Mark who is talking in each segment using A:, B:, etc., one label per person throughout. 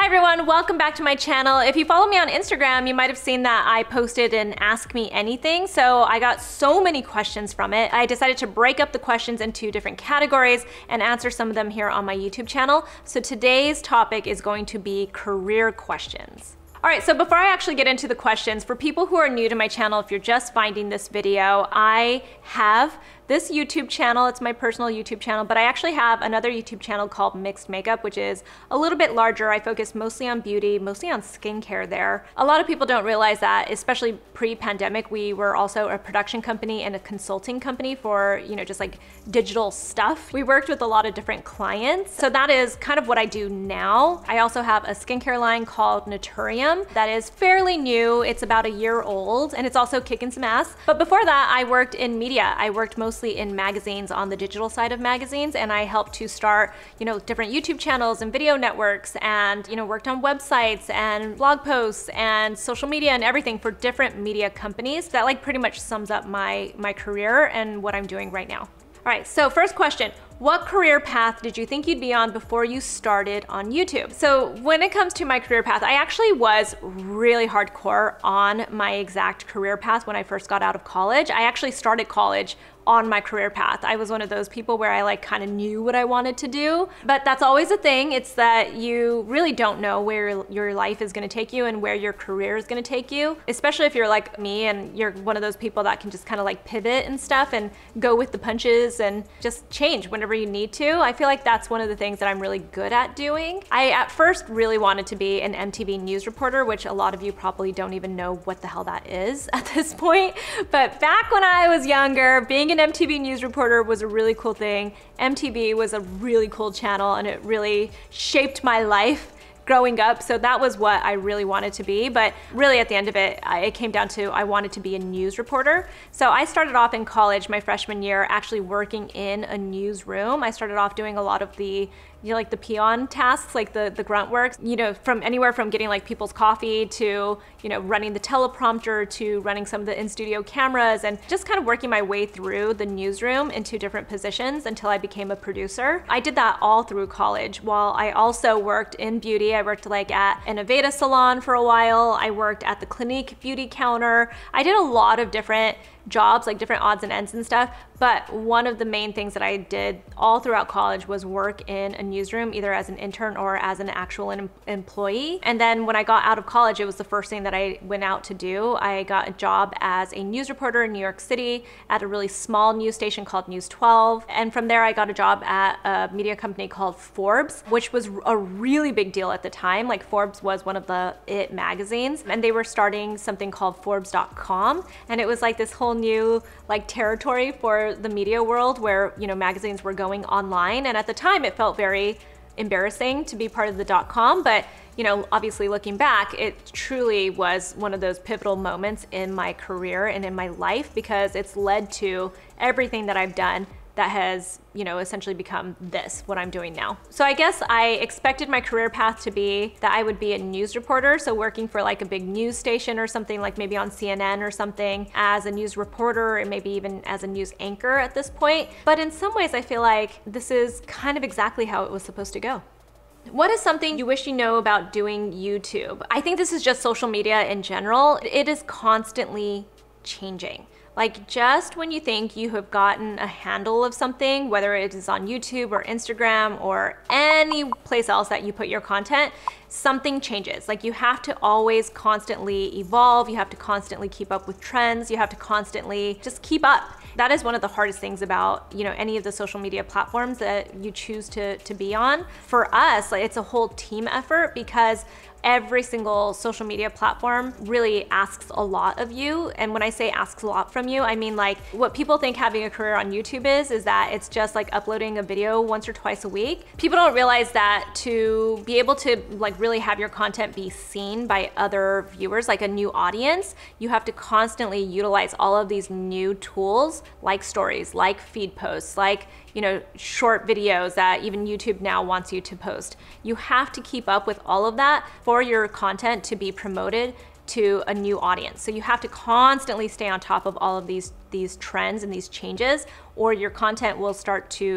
A: everyone, welcome back to my channel. If you follow me on Instagram, you might have seen that I posted an Ask Me Anything. So I got so many questions from it. I decided to break up the questions into different categories and answer some of them here on my YouTube channel. So today's topic is going to be career questions. All right, so before I actually get into the questions, for people who are new to my channel, if you're just finding this video, I have this YouTube channel. It's my personal YouTube channel, but I actually have another YouTube channel called Mixed Makeup, which is a little bit larger. I focus mostly on beauty, mostly on skincare there. A lot of people don't realize that, especially pre-pandemic, we were also a production company and a consulting company for, just like digital stuff. We worked with a lot of different clients. So that is kind of what I do now. I also have a skincare line called Naturium that is fairly new. It's about a year old and it's also kicking some ass. But before that, I worked in media. I worked mostly in magazines, on the digital side of magazines, and I helped to start, different YouTube channels and video networks, and worked on websites and blog posts and social media and everything for different media companies. That like pretty much sums up my career and what I'm doing right now. All right, so first question. What career path did you think you'd be on before you started on YouTube? So when it comes to my career path, I actually was really hardcore on my exact career path when I first got out of college. I actually started college on my career path. I was one of those people where I kind of knew what I wanted to do, but that's always a thing. It's that you really don't know where your life is gonna take you and where your career is gonna take you, especially if you're like me and you're one of those people that can just kind of like pivot and stuff and go with the punches and just change whenever you need to. I feel like that's one of the things that I'm really good at doing. I at first really wanted to be an MTV news reporter, which a lot of you probably don't even know what the hell that is at this point. But back when I was younger, being an MTV news reporter was a really cool thing. MTV was a really cool channel and it really shaped my life growing up. So that was what I really wanted to be. But really at the end of it, it came down to I wanted to be a news reporter. So I started off in college my freshman year actually working in a newsroom. I started off doing a lot of the like the peon tasks, like the grunt work, from anywhere from getting like people's coffee to, running the teleprompter to running some of the in-studio cameras and just kind of working my way through the newsroom into different positions until I became a producer. I did that all through college while I also worked in beauty. I worked like at an Aveda salon for a while. I worked at the Clinique beauty counter. I did a lot of different jobs, like different odds and ends and stuff. But one of the main things that I did all throughout college was work in a newsroom, either as an intern or as an actual employee. And then when I got out of college, it was the first thing that I went out to do. I got a job as a news reporter in New York City at a really small news station called News 12. And from there, I got a job at a media company called Forbes, which was a really big deal at the time. Like Forbes was one of the it magazines, and they were starting something called Forbes.com. And it was like this whole new like territory for the media world where magazines were going online, and at the time it felt very embarrassing to be part of the .com, but obviously looking back, it truly was one of those pivotal moments in my career and in my life because it's led to everything that I've done that has, essentially become what I'm doing now. So I guess I expected my career path to be that I would be a news reporter, so working for like a big news station or something, like maybe on CNN or something as a news reporter, or maybe even as a news anchor at this point. But in some ways, I feel like this is kind of exactly how it was supposed to go. What is something you wish you know about doing YouTube? I think this is just social media in general. It is constantly changing. Like just when you think you have gotten a handle of something, whether it is on YouTube or Instagram or any place else that you put your content, something changes. Like you have to always constantly evolve. You have to constantly keep up with trends. You have to constantly just keep up. That is one of the hardest things about, any of the social media platforms that you choose to be on. For us, like, it's a whole team effort because every single social media platform really asks a lot of you. And when I say asks a lot from you, I mean like what people think having a career on YouTube is that it's just like uploading a video once or twice a week. People don't realize that to be able to like really have your content be seen by other viewers, like a new audience, you have to constantly utilize all of these new tools like stories, like feed posts, like short videos that even YouTube now wants you to post. You have to keep up with all of that for your content to be promoted to a new audience. So you have to constantly stay on top of all of these trends and these changes, or your content will start to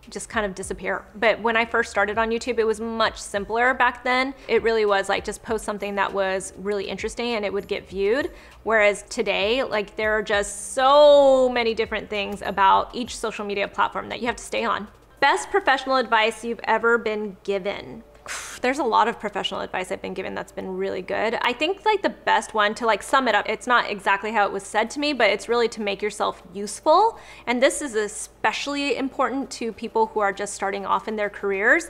A: just kind of disappear. But when I first started on YouTube, it was much simpler back then. It really was like just post something that was really interesting and it would get viewed. Whereas today, like there are just so many different things about each social media platform that you have to stay on. Best professional advice you've ever been given. There's a lot of professional advice I've been given that's been really good. I think like the best one, to like sum it up, it's not exactly how it was said to me, but it's really to make yourself useful. And this is especially important to people who are just starting off in their careers.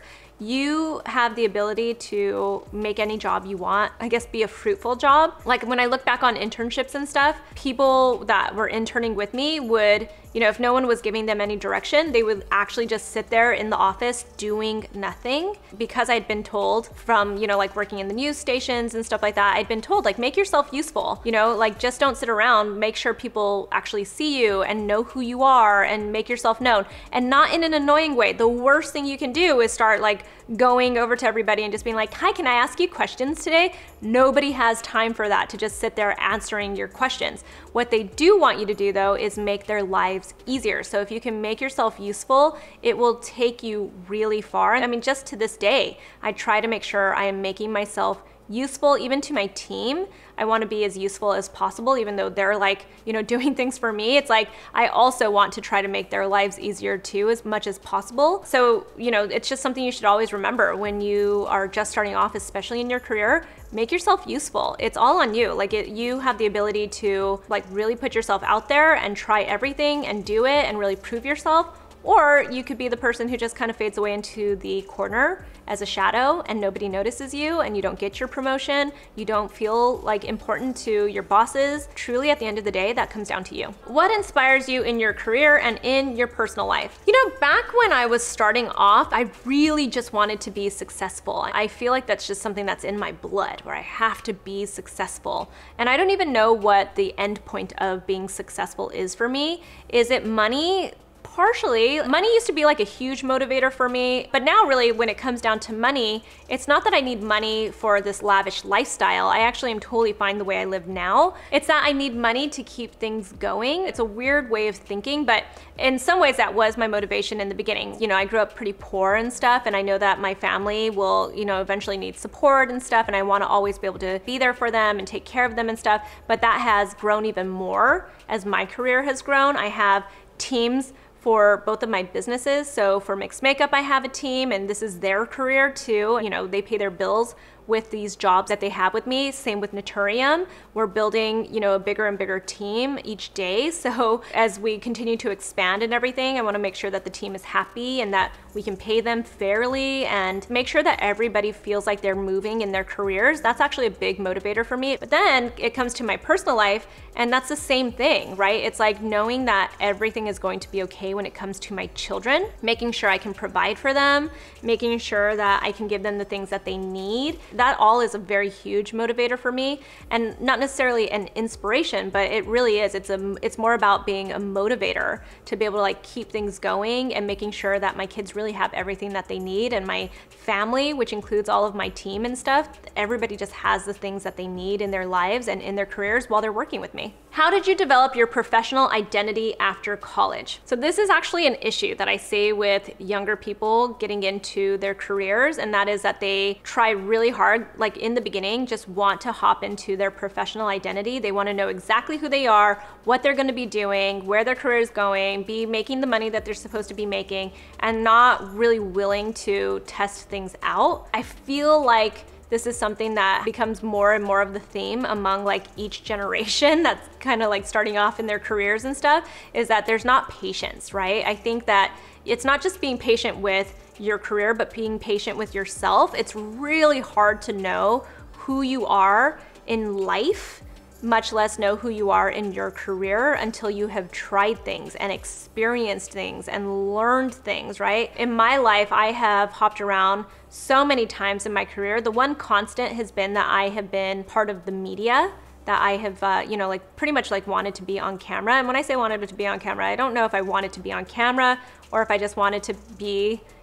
A: You have the ability to make any job you want, I guess be a fruitful job. Like when I look back on internships and stuff, people that were interning with me would, you know, if no one was giving them any direction, they would actually just sit there in the office doing nothing, because I'd been told from, you know, like working in the news stations and stuff like that, I'd been told like, make yourself useful, you know, like just don't sit around, make sure people actually see you and know who you are and make yourself known, and not in an annoying way. The worst thing you can do is start like going over to everybody and just being like, hi, can I ask you questions today? Nobody has time for that, to just sit there answering your questions. What they do want you to do though is make their lives easier. So if you can make yourself useful, it will take you really far. I mean, just to this day, I try to make sure I am making myself useful, even to my team. I want to be as useful as possible, even though they're like, you know, doing things for me. It's like, I also want to try to make their lives easier too, as much as possible. So, you know, it's just something you should always remember when you are just starting off, especially in your career. Make yourself useful. It's all on you. Like you have the ability to like really put yourself out there and try everything and do it and really prove yourself. Or you could be the person who just kind of fades away into the corner as a shadow and nobody notices you and you don't get your promotion. You don't feel like important to your bosses. Truly, at the end of the day, that comes down to you. What inspires you in your career and in your personal life? You know, back when I was starting off, I really just wanted to be successful. I feel like that's just something that's in my blood, where I have to be successful. And I don't even know what the end point of being successful is for me. Is it money? Partially. Money used to be like a huge motivator for me, but now really when it comes down to money, it's not that I need money for this lavish lifestyle. I actually am totally fine the way I live now. It's that I need money to keep things going. It's a weird way of thinking, but in some ways that was my motivation in the beginning. You know, I grew up pretty poor and stuff, and I know that my family will, you know, eventually need support and stuff, and I want to always be able to be there for them and take care of them and stuff, but that has grown even more as my career has grown. I have teams for both of my businesses. So for Mixed Makeup, I have a team, and this is their career too. You know, they pay their bills with these jobs that they have with me. Same with Naturium. We're building, you know, a bigger and bigger team each day. So as we continue to expand and everything, I want to make sure that the team is happy and that we can pay them fairly and make sure that everybody feels like they're moving in their careers. That's actually a big motivator for me. But then it comes to my personal life, and that's the same thing, right? It's like knowing that everything is going to be okay when it comes to my children, making sure I can provide for them, making sure that I can give them the things that they need. That all is a very huge motivator for me, and not necessarily an inspiration, but it really is. It's more about being a motivator to be able to like keep things going and making sure that my kids really have everything that they need, and my family, which includes all of my team and stuff, everybody just has the things that they need in their lives and in their careers while they're working with me. How did you develop your professional identity after college? So this is actually an issue that I see with younger people getting into their careers, and that is that they try really hard, like in the beginning, just want to hop into their professional identity. They want to know exactly who they are, what they're going to be doing, where their career is going, be making the money that they're supposed to be making, and not really willing to test things out. I feel like this is something that becomes more and more of the theme among like each generation that's kind of like starting off in their careers and stuff, is that there's not patience, right? I think that it's not just being patient with your career, but being patient with yourself. It's really hard to know who you are in life, much less know who you are in your career, until you have tried things and experienced things and learned things, right? In my life, I have hopped around so many times in my career. The one constant has been that I have been part of the media, that I have, you know, like pretty much like wanted to be on camera. And when I say wanted to be on camera, I don't know if I wanted to be on camera or if I just wanted to be,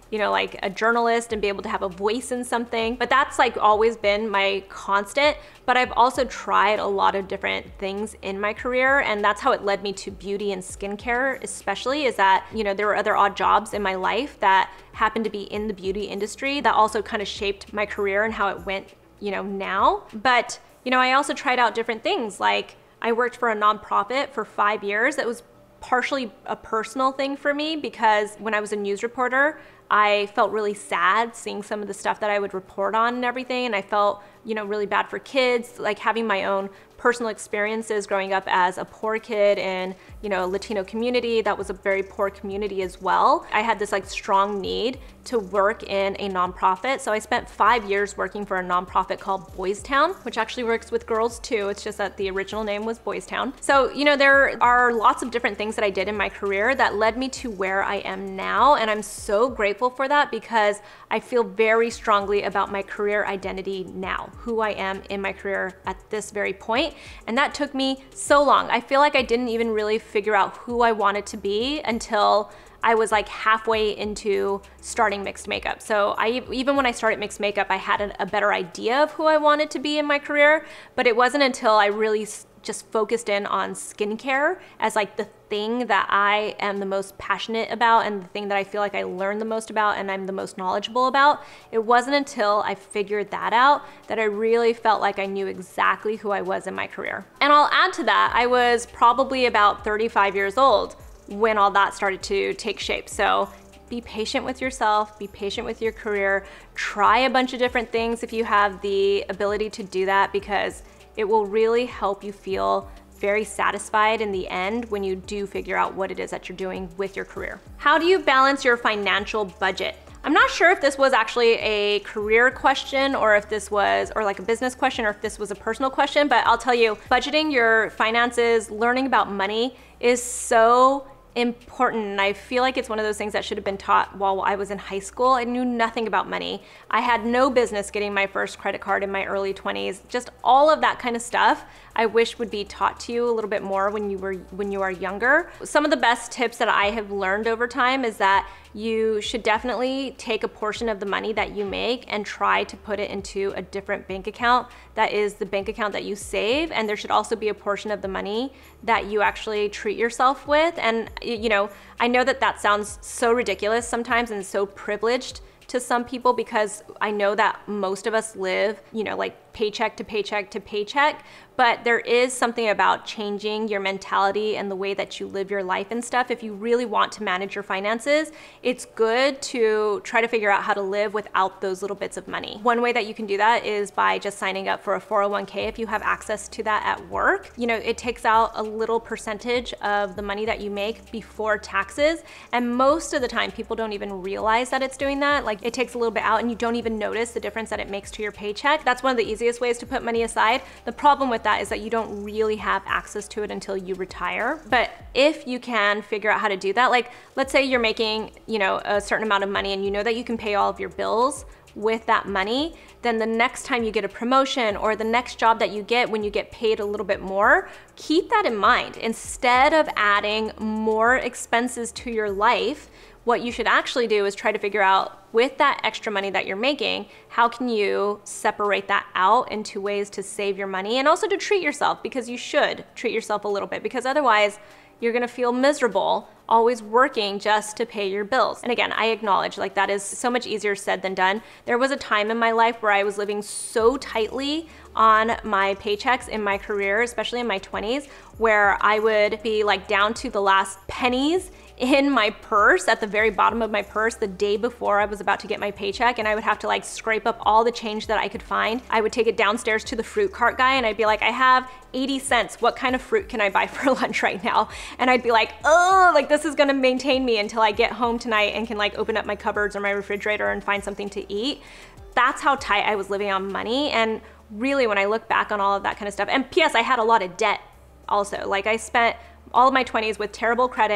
A: like a journalist and be able to have a voice in something. But that's like always been my constant. But I've also tried a lot of different things in my career, and that's how it led me to beauty and skincare, especially, is that, there were other odd jobs in my life that happened to be in the beauty industry that also kind of shaped my career and how it went, now. But, I also tried out different things. Like, I worked for a nonprofit for 5 years. That was partially a personal thing for me, because when I was a news reporter, I felt really sad seeing some of the stuff that I would report on and everything. And I felt, really bad for kids, like having my own personal experiences growing up as a poor kid in, a Latino community that was a very poor community as well. I had this like strong need to work in a nonprofit. So I spent 5 years working for a nonprofit called Boys Town, which actually works with girls too. It's just that the original name was Boys Town. So, there are lots of different things that I did in my career that led me to where I am now. And I'm so grateful for that, because I feel very strongly about my career identity now, who I am in my career at this very point. And that took me so long. I feel like I didn't even really figure out who I wanted to be until I was like halfway into starting mixed makeup. So even when I started mixed makeup, I had a better idea of who I wanted to be in my career, but it wasn't until I really just focused in on skincare as like the thing that I am the most passionate about and the thing that I feel like I learned the most about and I'm the most knowledgeable about. It wasn't until I figured that out that I really felt like I knew exactly who I was in my career. And I'll add to that, I was probably about 35 years old when all that started to take shape. So be patient with yourself, be patient with your career, try a bunch of different things if you have the ability to do that, because it will really help you feel very satisfied in the end when you do figure out what it is that you're doing with your career. How do you balance your financial budget? I'm not sure if this was actually a career question or if this was, or like a business question, or if this was a personal question, but I'll tell you, budgeting your finances, learning about money is so important. And I feel like it's one of those things that should have been taught while I was in high school. I knew nothing about money. I had no business getting my first credit card in my early 20s. Just all of that kind of stuff I wish would be taught to you a little bit more when you are younger. Some of the best tips that I have learned over time is that you should definitely take a portion of the money that you make and try to put it into a different bank account that is the bank account that you save. And there should also be a portion of the money that you actually treat yourself with. And I know that sounds so ridiculous sometimes and so privileged to some people, because I know that most of us live, like paycheck to paycheck to paycheck, but there is something about changing your mentality and the way that you live your life and stuff. If you really want to manage your finances, it's good to try to figure out how to live without those little bits of money. One way that you can do that is by just signing up for a 401k if you have access to that at work. It takes out a little percentage of the money that you make before taxes, and most of the time people don't even realize that it's doing that. Like, it takes a little bit out and you don't even notice the difference that it makes to your paycheck. That's one of the easiest ways to put money aside. The problem with that is that you don't really have access to it until you retire. But if you can figure out how to do that, like let's say you're making, a certain amount of money and you know that you can pay all of your bills with that money, then the next time you get a promotion or the next job that you get when you get paid a little bit more, keep that in mind. Instead of adding more expenses to your life, what you should actually do is try to figure out, with that extra money that you're making, how can you separate that out into ways to save your money and also to treat yourself, because you should treat yourself a little bit, because otherwise you're gonna feel miserable always working just to pay your bills. And again, I acknowledge, like, that is so much easier said than done. There was a time in my life where I was living so tightly on my paychecks in my career, especially in my 20s, where I would be like down to the last pennies in my purse, at the very bottom of my purse, the day before I was about to get my paycheck, and I would have to like scrape up all the change that I could find. I would take it downstairs to the fruit cart guy and I'd be like, I have 80 cents. What kind of fruit can I buy for lunch right now? And I'd be like, oh, like this is gonna maintain me until I get home tonight and can like open up my cupboards or my refrigerator and find something to eat. That's how tight I was living on money. And really, when I look back on all of that kind of stuff, and P.S. I had a lot of debt also. Like, I spent all of my 20s with terrible credit,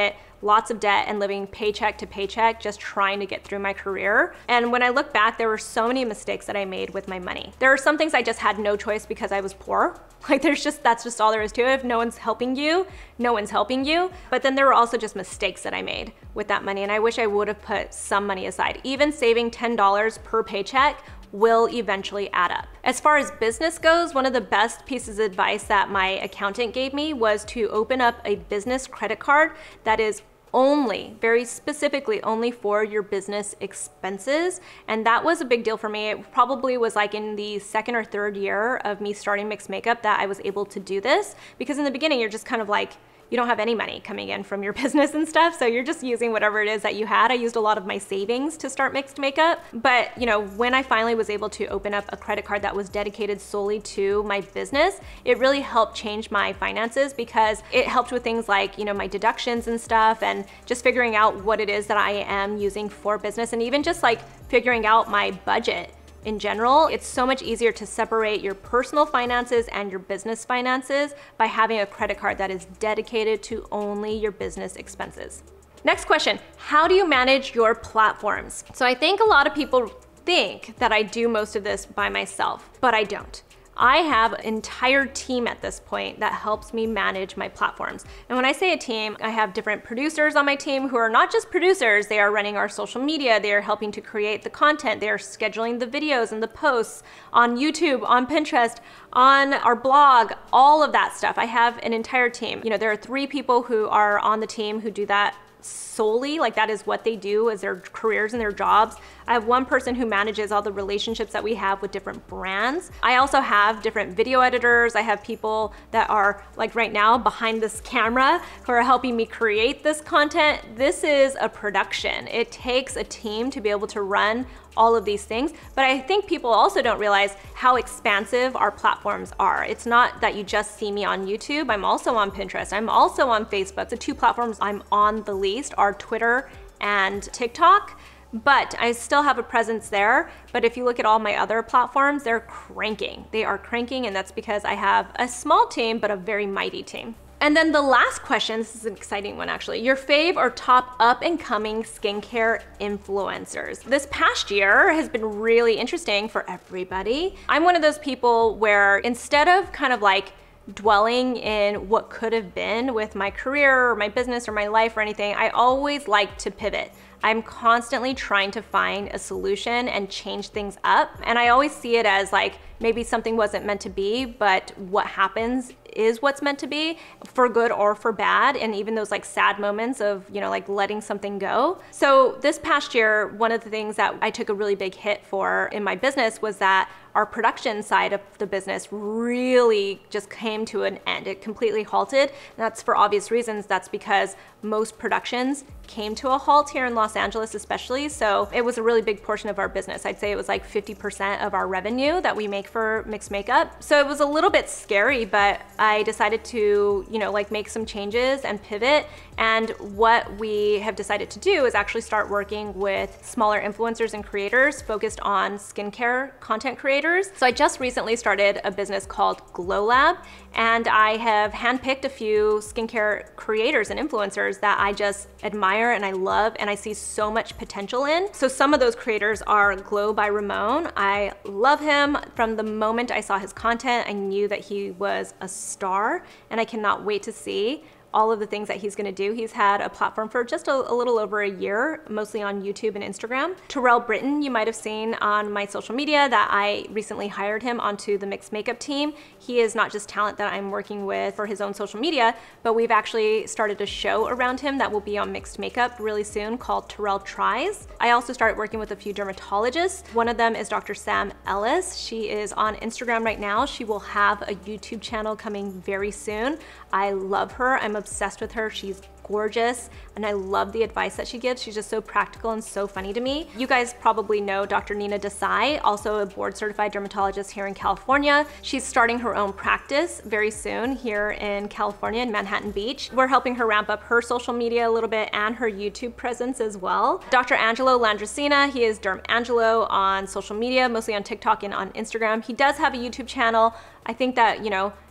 A: lots of debt and living paycheck to paycheck, just trying to get through my career. And when I look back, there were so many mistakes that I made with my money. There are some things I just had no choice because I was poor. Like that's just all there is to it. If no one's helping you, no one's helping you. But then there were also just mistakes that I made with that money. And I wish I would have put some money aside. Even saving $10 per paycheck will eventually add up. As far as business goes, one of the best pieces of advice that my accountant gave me was to open up a business credit card that is only, very specifically, only for your business expenses. And that was a big deal for me. It probably was like in the second or third year of me starting Mixed Makeup that I was able to do this, because in the beginning, you're just kind of like, you don't have any money coming in from your business and stuff, so you're just using whatever it is that you had. I used a lot of my savings to start Mixed Makeup, but when I finally was able to open up a credit card that was dedicated solely to my business, it really helped change my finances, because it helped with things like my deductions and stuff, and just figuring out what it is that I am using for business, and even just like figuring out my budget. In general, it's so much easier to separate your personal finances and your business finances by having a credit card that is dedicated to only your business expenses. Next question, how do you manage your platforms? So I think a lot of people think that I do most of this by myself, but I don't. I have an entire team at this point that helps me manage my platforms. And when I say a team, I have different producers on my team who are not just producers, they are running our social media, they are helping to create the content, they are scheduling the videos and the posts on YouTube, on Pinterest, on our blog, all of that stuff. I have an entire team. There are 3 people who are on the team who do that solely, like that is what they do as their careers and their jobs. I have 1 person who manages all the relationships that we have with different brands. I also have different video editors. I have people that are, like right now, behind this camera who are helping me create this content. This is a production. It takes a team to be able to run all of these things, but I think people also don't realize how expansive our platforms are. It's not that you just see me on YouTube. I'm also on Pinterest. I'm also on Facebook. The 2 platforms I'm on the least are Twitter and TikTok, but I still have a presence there. But if you look at all my other platforms, they're cranking. They are cranking, and that's because I have a small team, but a very mighty team. And then the last question, this is an exciting one actually, your fave or top up and coming skincare influencers. This past year has been really interesting for everybody. I'm one of those people where instead of kind of like dwelling in what could have been with my career or my business or my life or anything, I always like to pivot. I'm constantly trying to find a solution and change things up. And I always see it as like, maybe something wasn't meant to be, but what happens is what's meant to be, for good or for bad. And even those like sad moments of, like letting something go. So this past year, one of the things that I took a really big hit for in my business was that our production side of the business really just came to an end. It completely halted. And that's for obvious reasons. That's because most productions came to a halt here in Los Angeles especially. So it was a really big portion of our business. I'd say it was like 50% of our revenue that we make for Mixed Makeup. So it was a little bit scary, but I decided to, like make some changes and pivot. And what we have decided to do is actually start working with smaller influencers and creators focused on skincare content creators. So I just recently started a business called Glow Lab, and I have handpicked a few skincare creators and influencers that I just admire and I love and I see so much potential in. So some of those creators are Glow by Ramón. I love him. From the moment I saw his content, I knew that he was a star, and I cannot wait to see all of the things that he's gonna do. He's had a platform for just a little over a year, mostly on YouTube and Instagram. Terrell Britten, you might have seen on my social media that I recently hired him onto the Mixed Makeup team. He is not just talent that I'm working with for his own social media, but we've actually started a show around him that will be on Mixed Makeup really soon called Terrell Tries. I also started working with a few dermatologists. One of them is Dr. Sam Ellis. She is on Instagram right now. She will have a YouTube channel coming very soon. I love her. I'm obsessed with her. She's gorgeous, and I love the advice that she gives. She's just so practical and so funny to me. You guys probably know Dr. Desai, also a board certified dermatologist here in California. She's starting her own practice very soon here in California in Manhattan Beach. We're helping her ramp up her social media a little bit and her YouTube presence as well. Dr. Angelo Landriscina, he is Derm Angelo on social media, mostly on TikTok and on Instagram. He does have a YouTube channel. I think that,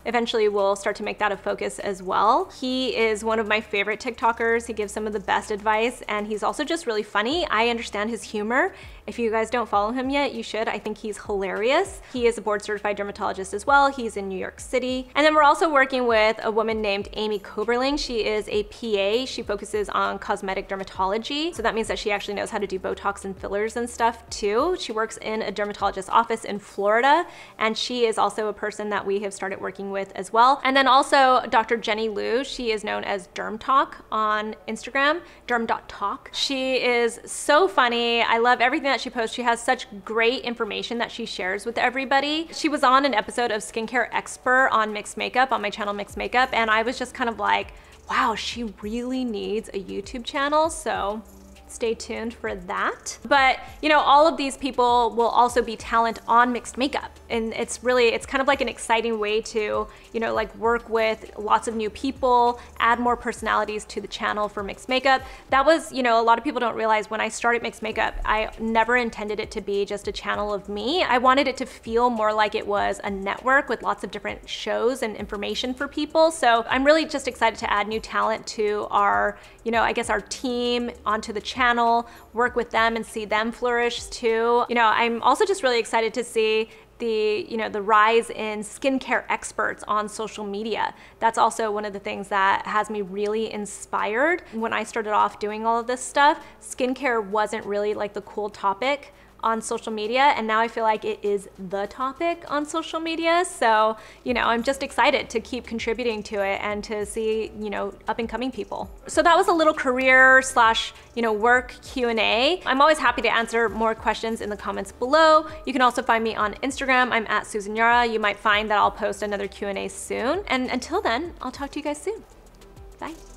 A: eventually we'll start to make that a focus as well. He is one of my favorite TikTokers. He gives some of the best advice, and he's also just really funny. I understand his humor. If you guys don't follow him yet, you should. I think he's hilarious. He is a board certified dermatologist as well. He's in New York City. And then we're also working with a woman named Amy Koberling. She is a PA. She focuses on cosmetic dermatology. So that means that she actually knows how to do Botox and fillers and stuff too. She works in a dermatologist's office in Florida, and she is also a person that we have started working with as well. And then also Dr. Jenny Liu. She is known as DermTalk on Instagram, derm.talk. She is so funny. I love everything that she posts. She has such great information that she shares with everybody. She was on an episode of Skincare Expert on Mixed Makeup, on my channel Mixed Makeup, and I was just kind of like, wow, she really needs a YouTube channel. So stay tuned for that. But you know, all of these people will also be talent on Mixed Makeup, and it's kind of like an exciting way to, you know, like work with lots of new people, add more personalities to the channel for Mixed Makeup. That was, you know, a lot of people don't realize when I started Mixed Makeup, I never intended it to be just a channel of me. I wanted it to feel more like it was a network with lots of different shows and information for people. So I'm really just excited to add new talent to our, you know, I guess our team onto the channel, work with them and see them flourish too. You know, I'm also just really excited to see the, you know, the rise in skincare experts on social media. That's also one of the things that has me really inspired. When I started off doing all of this stuff, skincare wasn't really like the cool topic on social media, and now I feel like it is the topic on social media. So, you know, I'm just excited to keep contributing to it and to see, you know, up and coming people. So that was a little career slash, you know, work Q&A. I'm always happy to answer more questions in the comments below. You can also find me on Instagram. I'm at Susan Yara. You might find that I'll post another Q&A soon. And until then, I'll talk to you guys soon. Bye.